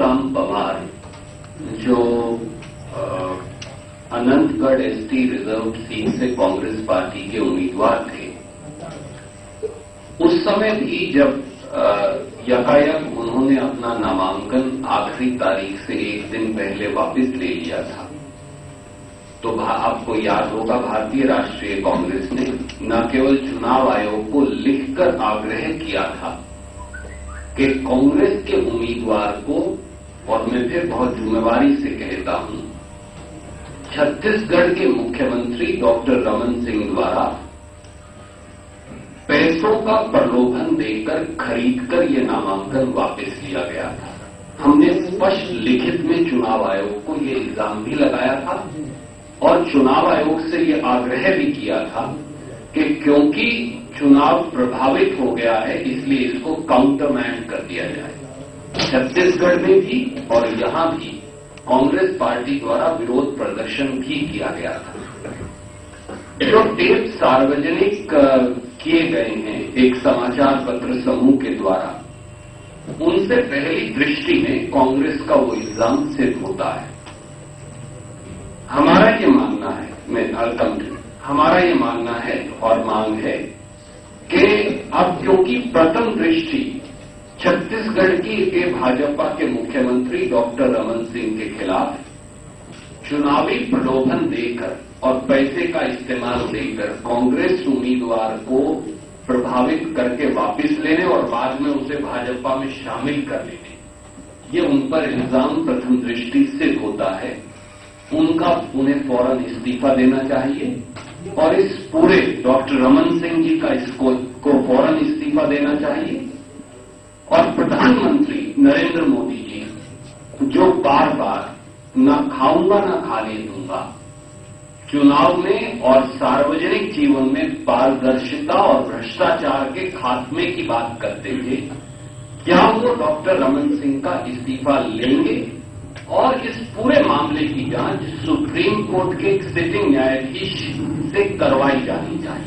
राम पवार जो अनंतगढ़ ST reserve seat से Congress party के उम्मीदवार थे, उस समय भी जब यकायक उन्होंने अपना नामांकन आखिरी तारीख से एक दिन पहले वापस ले लिया था, तो आपको याद होगा भारतीय राष्ट्रीय कांग्रेस ने न केवल चुनाव आयोग को लिखकर आग्रह किया था कि कांग्रेस के उम्मीदवार को, और मैं फिर बहुत जिम्मेवारी से कहता हूं, छत्तीसगढ़ के मुख्यमंत्री डॉक्टर रमन सिंह द्वारा पैसों का प्रलोभन देकर खरीदकर ये नामांकन वापस लिया गया था। हमने स्पष्ट लिखित में चुनाव आयोग को ये इल्जाम भी लगाया था और चुनाव आयोग से ये आग्रह भी किया था कि क्योंकि चुनाव प्रभावित हो गया है इसलिए इसको काउंटरमैंड कर दिया जाए। छत्तीसगढ़ में भी और यहां भी कांग्रेस पार्टी द्वारा विरोध प्रदर्शन भी किया गया था। जो टेप सार्वजनिक किए गए हैं एक समाचार पत्र समूह के द्वारा, उनसे पहली दृष्टि में कांग्रेस का वो इल्जाम सिद्ध होता है। हमारा ये मानना है, हमारा ये मानना है और मांग है कि अब क्योंकि प्रथम दृष्टि छत्तीसगढ़ के भाजपा के मुख्यमंत्री डॉक्टर रमन सिंह के खिलाफ चुनावी प्रलोभन देकर और पैसे का इस्तेमाल देकर कांग्रेस उम्मीदवार को प्रभावित करके वापस लेने और बाद में उसे भाजपा में शामिल कर लेने, ये उन पर इल्जाम प्रथम दृष्टि सिद्ध होता है। उन्हें फौरन इस्तीफा देना चाहिए और इस पूरे डॉक्टर रमन सिंह जी का को फौरन इस्तीफा देना चाहिए और प्रधानमंत्री नरेंद्र मोदी जी जो बार बार न खाऊंगा न खाने दूंगा चुनाव में और सार्वजनिक जीवन में पारदर्शिता और भ्रष्टाचार के खात्मे की बात करते थे, क्या वो डॉक्टर रमन सिंह का इस्तीफा लेंगे और इस पूरे मामले की जांच सुप्रीम कोर्ट के एक सिटिंग न्यायाधीश से करवाई जानी चाहिए।